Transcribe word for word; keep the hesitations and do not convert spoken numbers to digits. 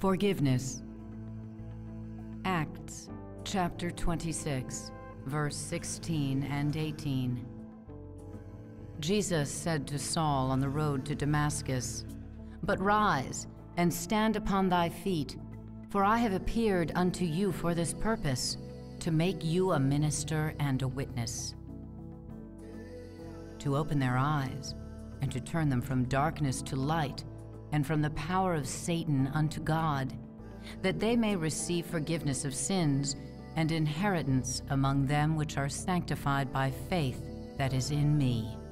Forgiveness. Acts chapter twenty-six, verse sixteen and eighteen. Jesus said to Saul on the road to Damascus, "But rise and stand upon thy feet, for I have appeared unto you for this purpose, to make you a minister and a witness." To open their eyes and to turn them from darkness to light, and from the power of Satan unto God, that they may receive forgiveness of sins and inheritance among them which are sanctified by faith that is in me.